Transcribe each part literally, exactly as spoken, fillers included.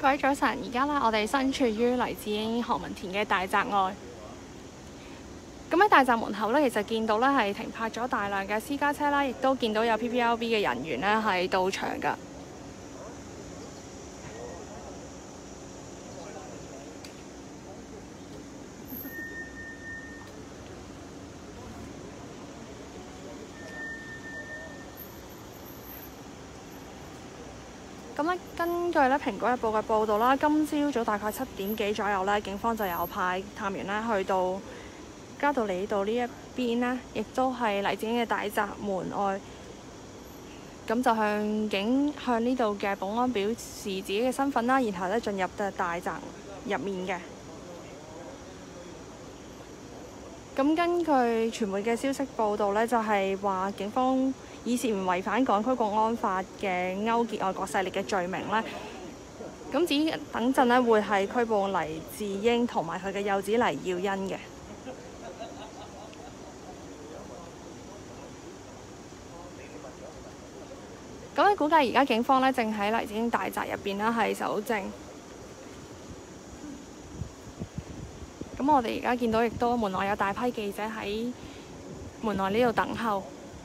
各位早晨，而家咧我哋身處於黎智英何文田嘅大宅外。咁喺大宅門口咧，其實見到咧係停泊咗大量嘅私家車啦，亦都見到有 P P L B 嘅人員咧係到場㗎。咁咧，根據咧《蘋果日報》嘅報導啦，今朝早大概七點幾左右咧，警方就有派探員咧去到嘉道理道呢一邊咧，亦都係黎智英嘅大宅門外，咁就向警向呢度嘅保安表示自己嘅身份啦，然後咧進入嘅大宅入面嘅。咁根據傳媒嘅消息報導咧，就係話警方以涉嫌違反港區國安法嘅勾結外國勢力嘅罪名咧，咁至於等陣咧會係拘捕黎智英同埋佢嘅幼子黎耀欣嘅。咁你估計而家警方咧正喺黎智英大宅入邊啦係搜證。咁我哋而家見到亦都門外有大批記者喺門外呢度等候。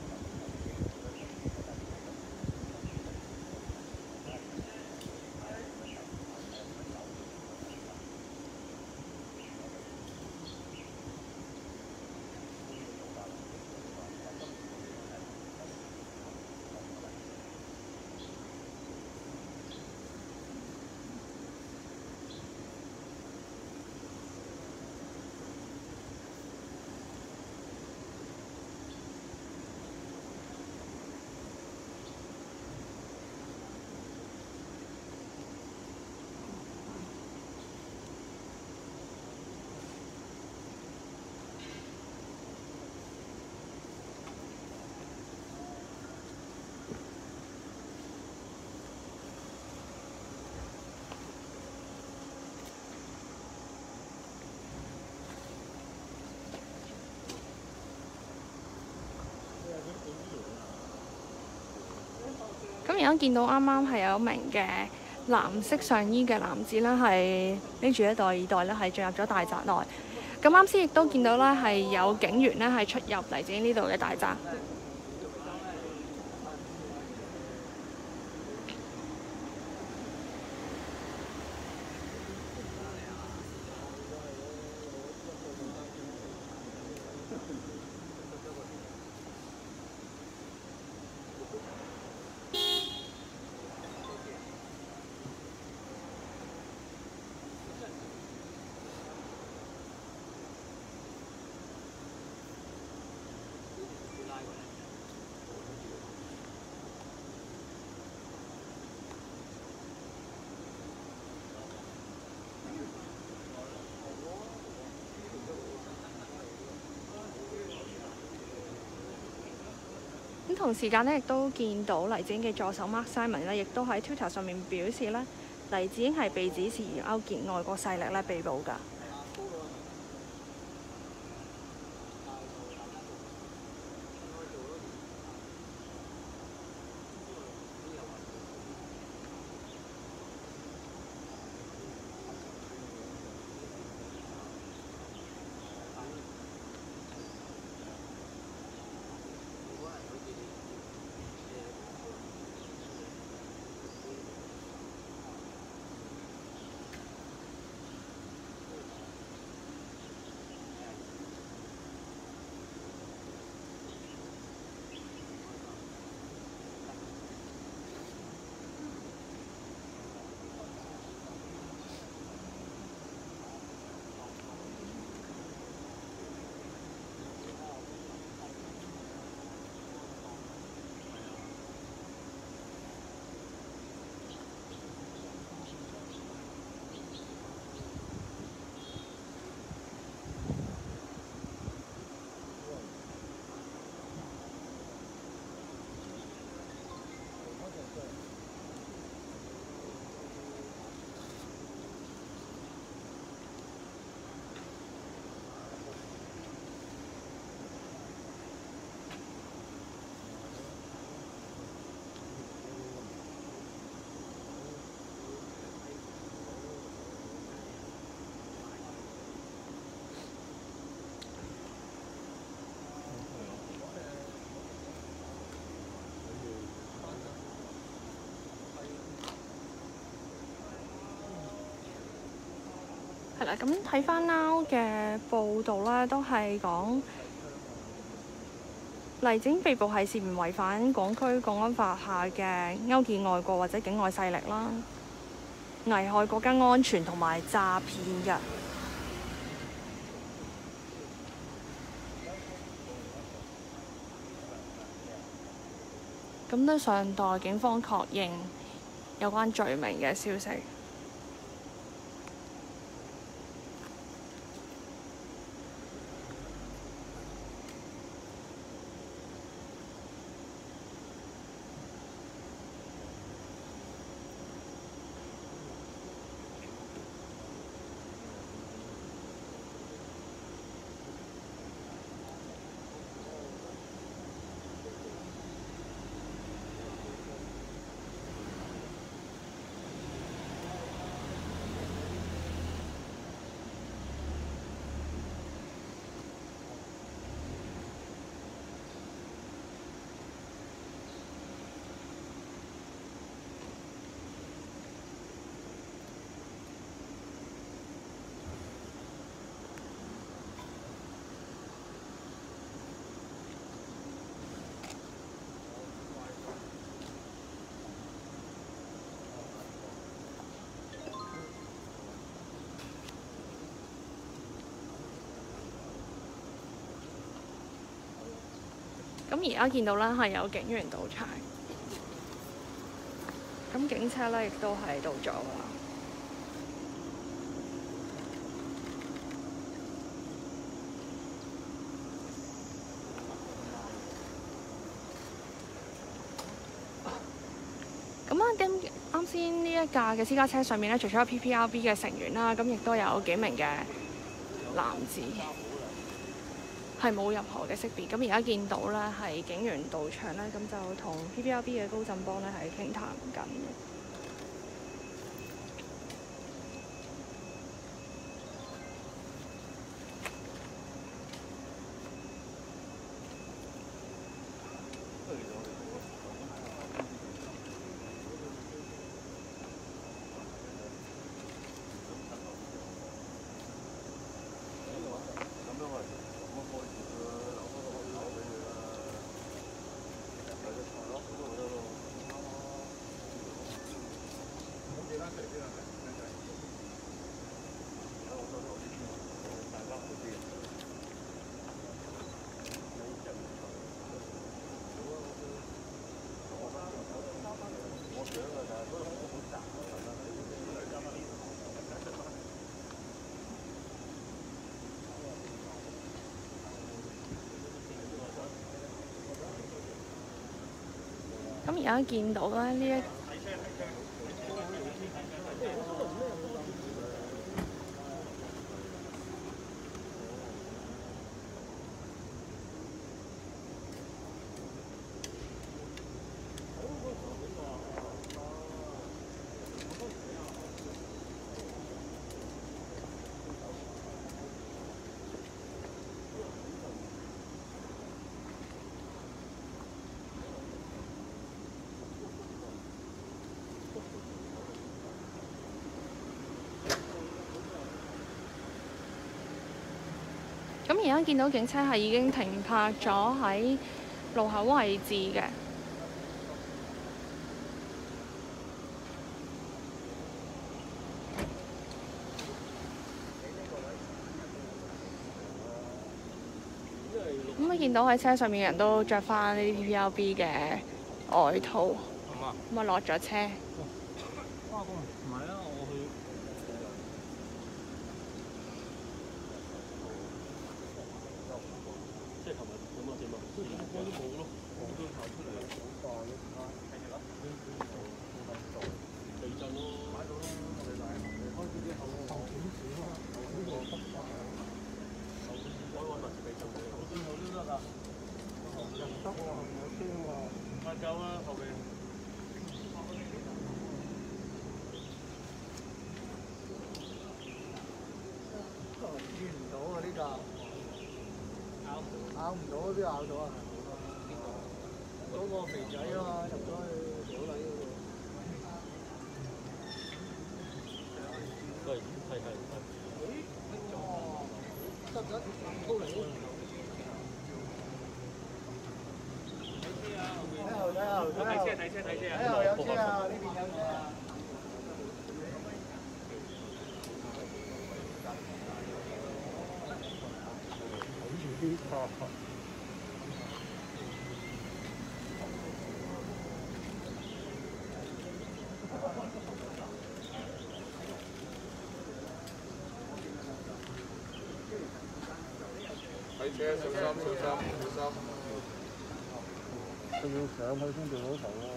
咁而家見到啱啱係有一名嘅藍色上衣嘅男子咧，係拎住一袋耳袋咧，係進入咗大宅內。咁啱先亦都見到咧，係有警員咧係出入黎智英呢度嘅大宅。咁同時間咧，亦都見到黎智英嘅助手 Mark Simon 咧，亦都喺 Twitter 上面表示咧，黎智英係被指涉嫌勾結外國勢力咧被捕㗎。 啦，咁睇翻 Now 嘅報道咧，都係講黎智被捕係涉嫌違反港區國安法下嘅勾結外國或者境外勢力啦，危害國家安全同埋詐騙嘅。咁都尚待警方確認有關罪名嘅消息。咁而家見到咧係有警員到場，咁警車咧亦都係到咗啦。咁啊，啱先呢一架嘅私家車上面咧，除咗有 P P R B 嘅成員啦，咁亦都有幾名嘅男子。係冇任何嘅識別，咁而家見到咧係警員到場咧，咁就同 P P R B 嘅高振邦咧係傾談緊嘅。咁而家見到咧呢一咁而家見到警車係已經停泊咗喺路口位置嘅。咁啊，見到喺車上面嘅人都着翻呢啲 P P R B 嘅外套，咁啊落咗車。唔係啊，我去。即係琴日咁啊點啊？即係點解都冇咯？我都跑出嚟好快咯，繼續啦。地震咯，買到咯，我哋買。開始之後，後幾少啊？呢個北法啊，後海岸還是地震嘅？後邊後都得㗎。人得喎，有車喎。八九啦，後邊。見唔到啊！呢架咬唔到，邊咬到啊？嗰個肥仔啊嘛，入咗去小禮嗰度。係係係係。 睇車睇車睇車啊！有車啊！呢邊有車啊！睇車，小心小心小心！佢要上去先做到頭啊！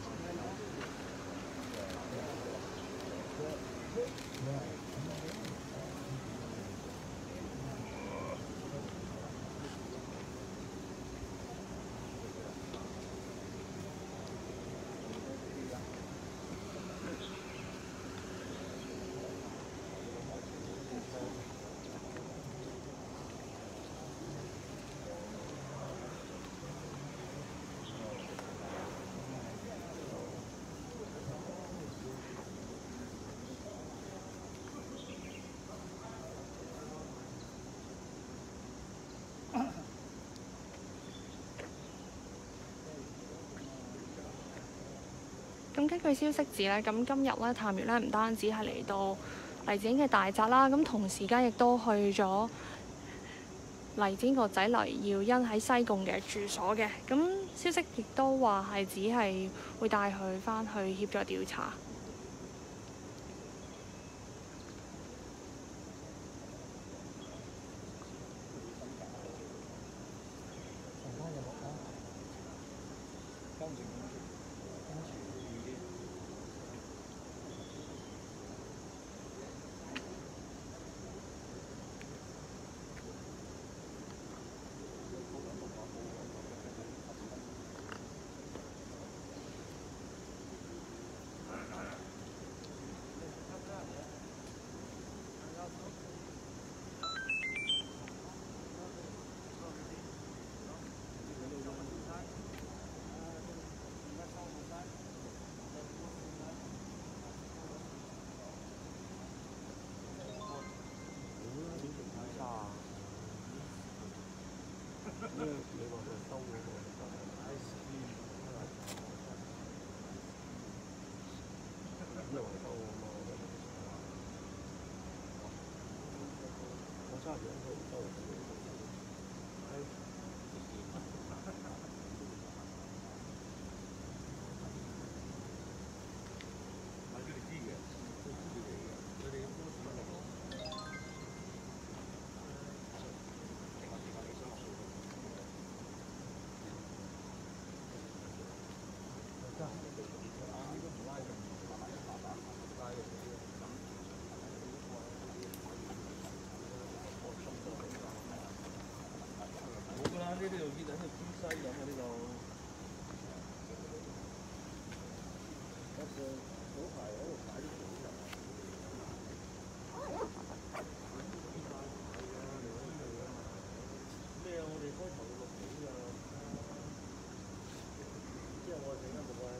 咁根據消息指咧，咁今日咧探員咧唔單止係嚟到黎智英嘅大宅啦，咁同時間亦都去咗黎智英個仔黎耀恩喺西貢嘅住所嘅。咁消息亦都話係只係會帶佢返去協助調查。 呢度見緊係偏西咁啊！呢度。有時早排喺度擺啲片入。咩啊？我哋開頭錄影㗎，之後我哋整得冇啊。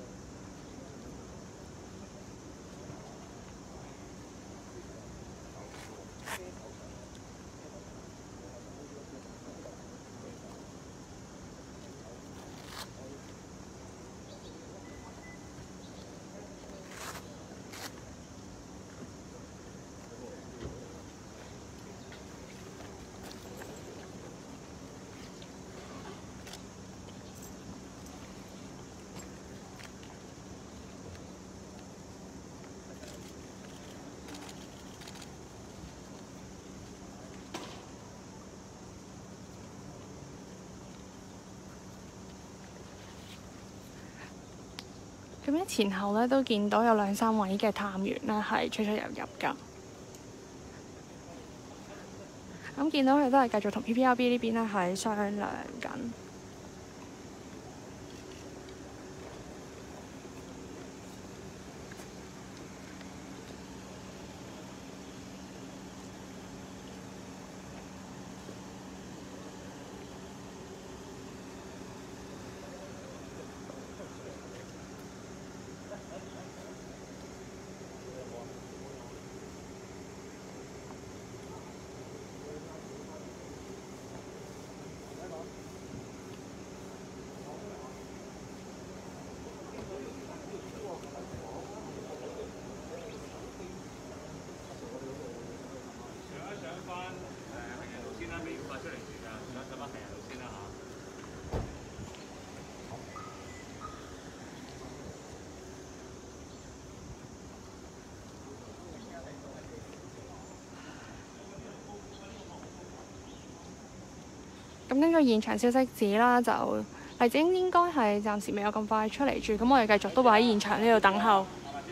咁樣前後咧都見到有兩三位嘅探員咧係出出入入㗎。咁見到佢都係繼續同 P P R B 呢邊咧係商量緊。 咁根據現場消息指啦，就黎智英應該係暫時未有咁快出嚟住，咁我哋繼續都會喺現場呢度等候。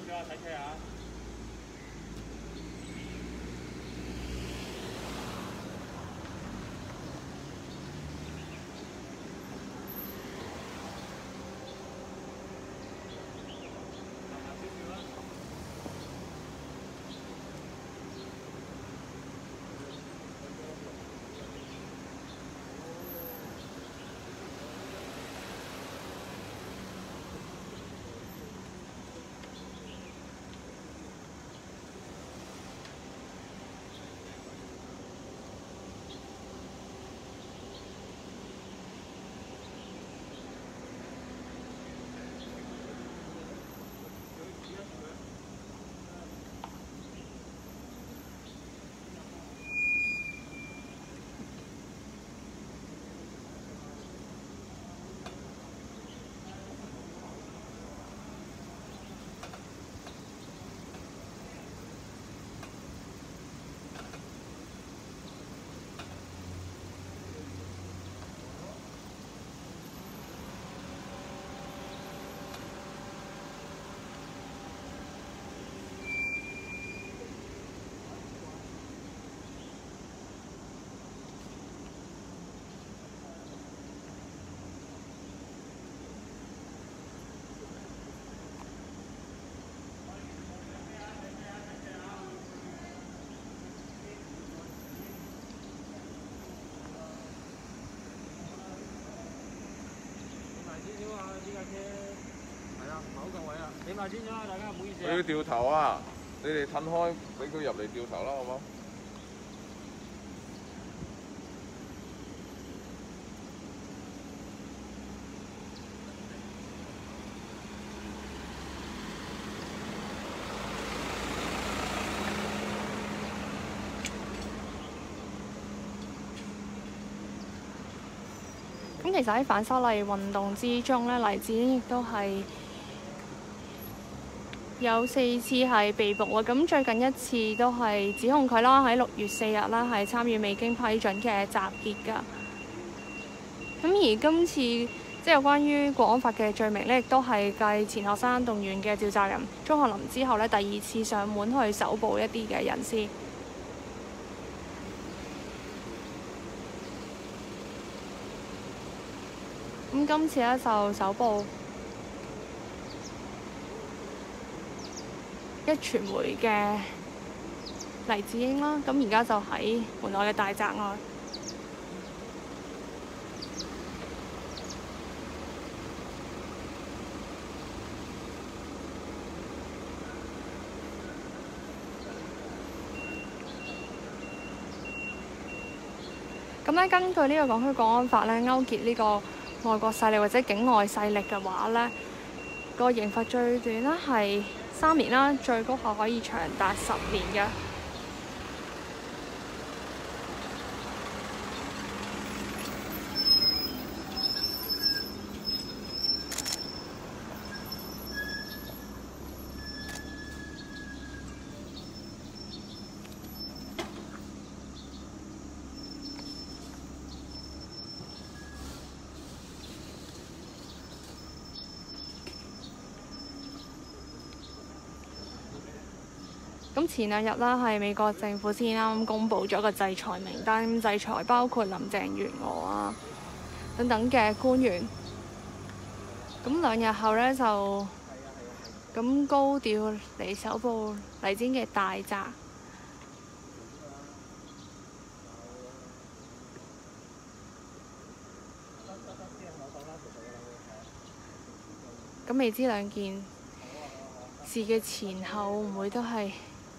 你埋先咗啊！大家唔好意思。 佢要掉頭啊！你哋褪開，俾佢入嚟掉頭啦，好冇？ 咁其實喺反修例運動之中咧，黎智英亦都係有四次係被捕啊！咁最近一次都係指控佢啦，喺六月四日啦係參與未經批准嘅集結㗎。咁而今次即係有關於國安法嘅罪名咧，亦都係繼前學生動員嘅召集人鍾學林之後咧，第二次上門去搜捕一啲嘅人士。咁今次咧就搜捕一傳媒嘅黎智英啦，咁而家就喺門外嘅大宅外。咁咧，根據呢個港區國安法咧，勾結呢個外國勢力或者境外勢力嘅話咧，個刑罰最短咧係三年啦，最高係可以長達十年嘅。咁前兩日啦，係美國政府先啱啱公布咗個制裁名單，制裁包括林鄭月娥啊等等嘅官員。咁兩日後咧就咁高調嚟搜捕黎智英嘅大宅。咁未知兩件事嘅前後會唔會都係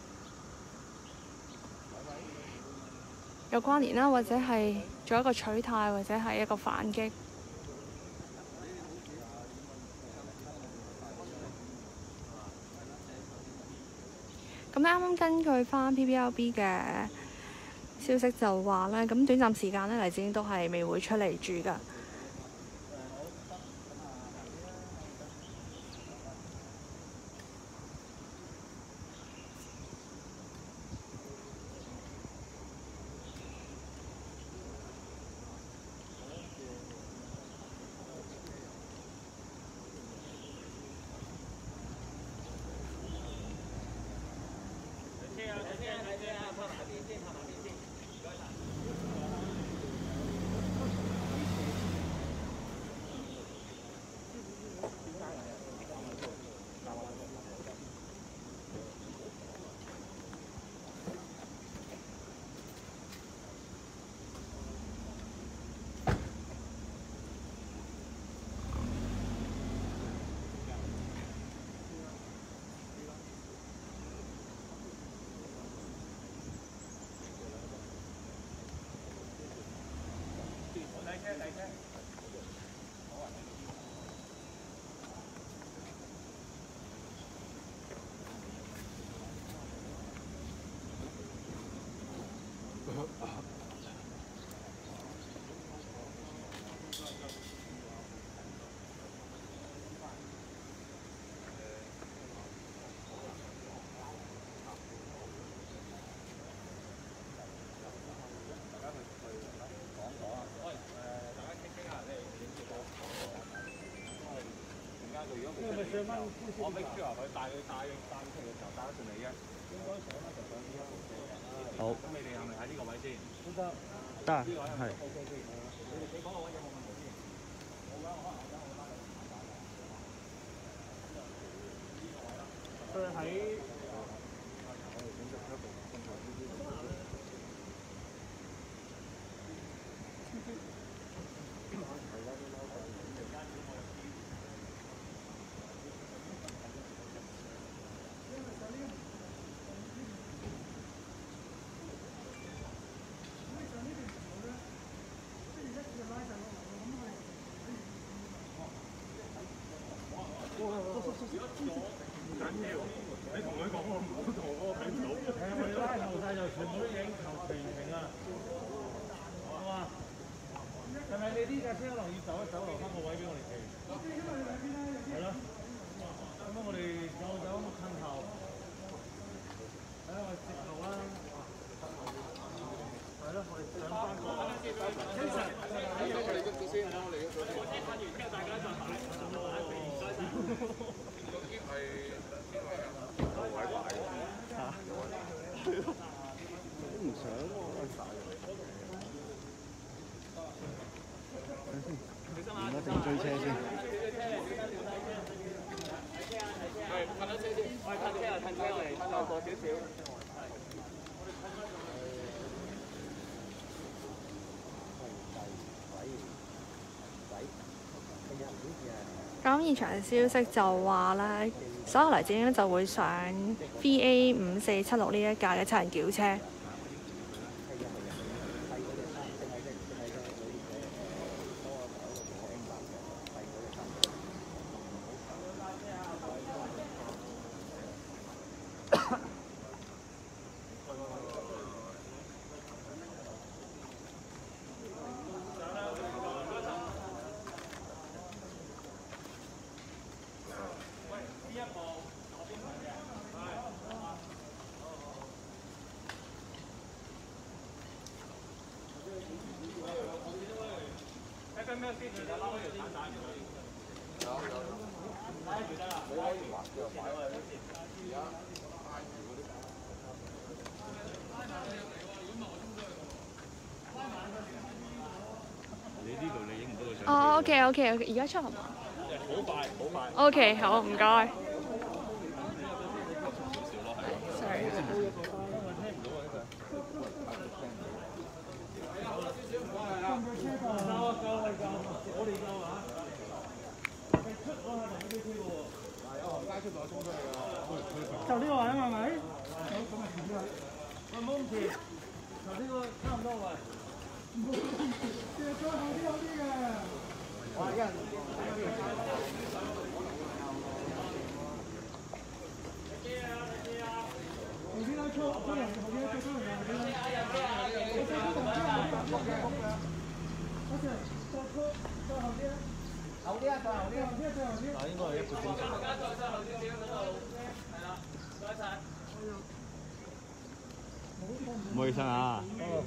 有關聯啦，或者係做一個取態，或者係一個反擊。咁啱啱根據翻 P P R B 嘅消息就話咧，咁短暫時間咧，黎智英都係未會出嚟住㗎。 我 make sure 佢帶佢帶帶出嚟嘅時候帶得順利嘅。應該上咧就上呢一部車。好。咁你哋係咪喺呢個位先？都得。得。呢個位係。O K O K。你哋你講個位有冇問題先？冇嘅，我可能我等我拉你佢喺。你同佢講我唔好同我睇唔到。係啊，我哋拉後晒就全部都影求其平啊。好啊。係咪你呢架車可能要走一走，留翻個位俾我哋企？係咯。咁我哋走走近後。睇下我直路啦。係咯，我哋上翻個。我哋喐咗先，我哋喐咗先。我睇完之後，大家再行。係位擺嚇，都唔想喎。而家定追車先。係褪咗車先，我係褪車啊，褪車嚟，褪後過少少。 咁現場消息就話咧，稍後黎智英就會上 V A 五四七六呢一架嘅七人轎車。哦，OK OK OK， 而家出係嘛？好快，好快。OK， 好，唔該。Sorry。就呢個位啊嘛，係咪？好，咁咪前啲啦。喂，唔好咁遲，頭先個差唔多位。唔好，再後啲有啲嘅。哇！一人。後邊拉粗，多人後邊最多人後邊啦。最多同啲後邊後邊後邊。嗰時再粗再後啲啦。後啲啊，再後啲，後啲再後啲。嗱，應該係一個鐘頭。大家再再後少少嗰度。係啦，唔該晒。唔好意思啊。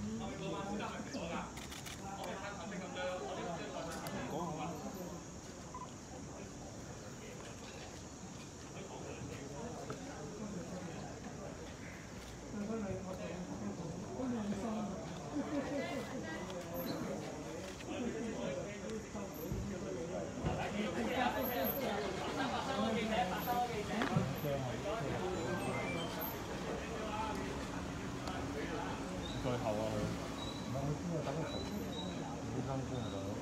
最後啊，唔係我先係等個頭，唔好辛苦啊，大佬。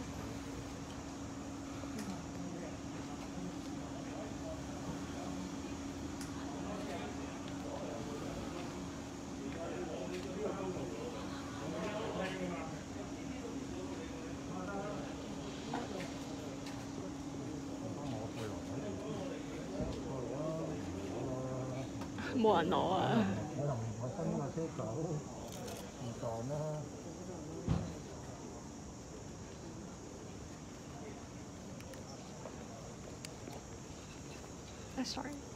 冇人攞啊！ 我同我新架車走，唔撞啦。 啊，sorry。